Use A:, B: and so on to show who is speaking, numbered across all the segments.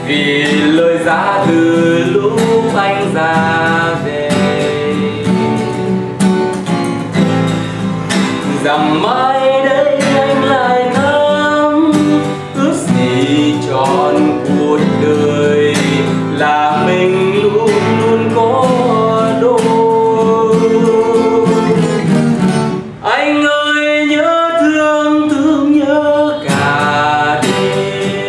A: vì lời giá từ lúc anh ra về, rằng mai đây anh lại thắm ước gì trọn cuộc đời là mình luôn luôn có đôi. Anh ơi nhớ thương thương nhớ cả đêm,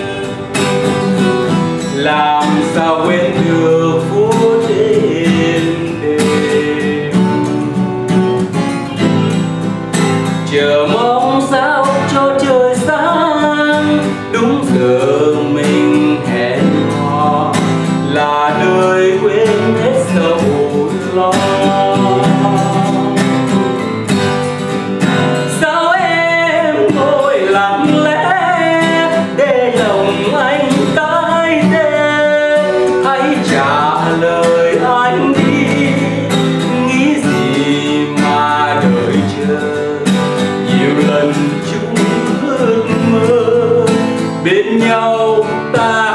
A: làm sao quên được phút êm đềm, chờ mong sao cho trời sáng đúng giờ mình hẹn hò, là đời quên hết sầu lo. Sao em ngồi lặng lẽ để lòng anh tái tê, hãy trả lời anh đi, nghĩ gì mà đợi chờ. Nhiều lần chúng ước mơ bên nhau ta